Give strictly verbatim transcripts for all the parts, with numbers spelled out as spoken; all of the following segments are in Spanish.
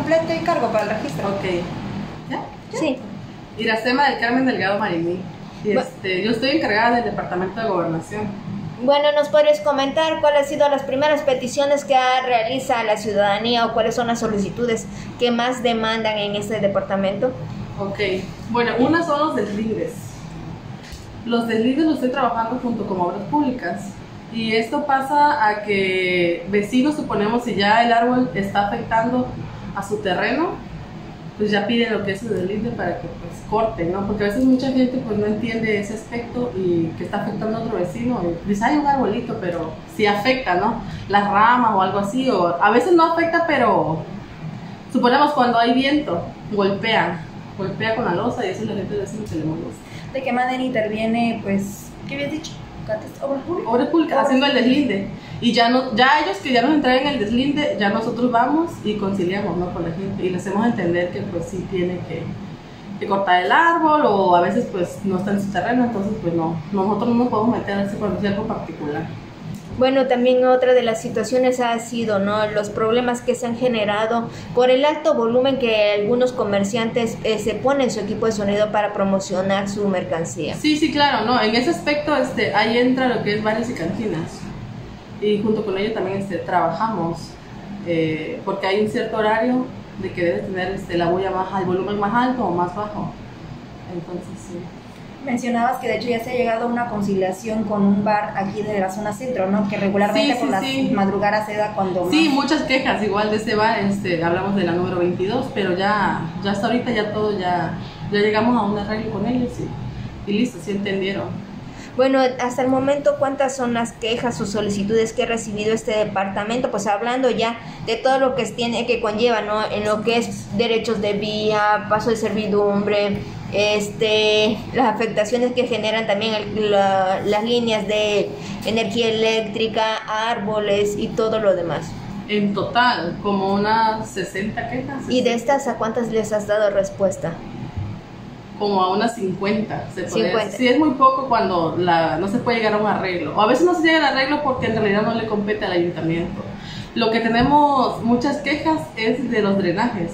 completo y cargo para el registro. Ok. ¿Ya? ¿Ya? Sí. Iracema del Carmen Delgado Marimí. Y este, yo estoy encargada del Departamento de Gobernación. Bueno, ¿nos podrías comentar cuáles han sido las primeras peticiones que realiza la ciudadanía o cuáles son las solicitudes que más demandan en este departamento? Ok, bueno, unas son los deslindes. Los deslindes los estoy trabajando junto con Obras Públicas. Y esto pasa a que vecinos, suponemos, si ya el árbol está afectando a su terreno, pues ya piden lo que es el deslinde para que pues corte, ¿no? Porque a veces mucha gente pues no entiende ese aspecto y que está afectando a otro vecino y dice, hay un arbolito, pero sí afecta, ¿no? Las ramas o algo así, o a veces no afecta, pero suponemos cuando hay viento, golpea, golpea con la losa y eso la gente dice que le molesta. ¿De qué manera interviene, pues, qué habías dicho? ¿Obras públicas? Obras Públicas, haciendo el deslinde. Y ya no, ya ellos que ya nos entregan el deslinde, ya nosotros vamos y conciliamos, ¿no? Con la gente y les hacemos entender que pues sí tiene que, que cortar el árbol o a veces pues no está en su terreno, entonces pues no, nosotros no nos podemos meter así cuando sea algo particular. Bueno, también otra de las situaciones ha sido, ¿no?, los problemas que se han generado por el alto volumen que algunos comerciantes eh, se ponen su equipo de sonido para promocionar su mercancía. Sí, sí, claro, no, en ese aspecto este, ahí entra lo que es bares y cantinas y junto con ellos también este, trabajamos eh, porque hay un cierto horario de que debe tener este, la bulla baja, el volumen más alto o más bajo, entonces sí. Mencionabas que de hecho ya se ha llegado a una conciliación con un bar aquí de la zona centro, ¿no? Que regularmente sí, por sí, las sí. madrugadas se da cuando más... Sí, muchas quejas igual de ese bar, este, hablamos de la número veintidós, pero ya, ya hasta ahorita ya todo, ya, ya llegamos a un arreglo con ellos y, y listo, sí entendieron. Bueno, hasta el momento, ¿cuántas son las quejas o solicitudes que ha recibido este departamento? Pues hablando ya de todo lo que tiene, que conlleva, ¿no? En lo que es derechos de vía, paso de servidumbre, este, las afectaciones que generan también el, la, las líneas de energía eléctrica, árboles y todo lo demás. En total, como unas sesenta quejas. ¿Y de estas a cuántas les has dado respuesta? Como a unas cincuenta, se puede cincuenta. Sí, es muy poco cuando la, no se puede llegar a un arreglo. O a veces no se llega al arreglo porque en realidad no le compete al ayuntamiento. Lo que tenemos muchas quejas es de los drenajes,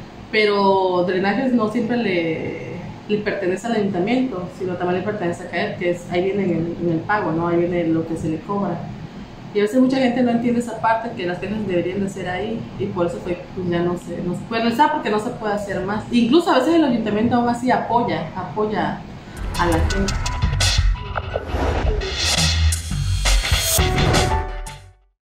pero drenajes no siempre le, le pertenece al ayuntamiento, sino también le pertenece a CAEP, que es, ahí viene en el, en el pago, ¿no? Ahí viene lo que se le cobra. Y a veces mucha gente no entiende esa parte, que las quejas deberían de ser ahí, y por eso fue, pues ya no se, no se puede realizar porque no se puede hacer más. Incluso a veces el ayuntamiento aún así apoya, apoya a la gente.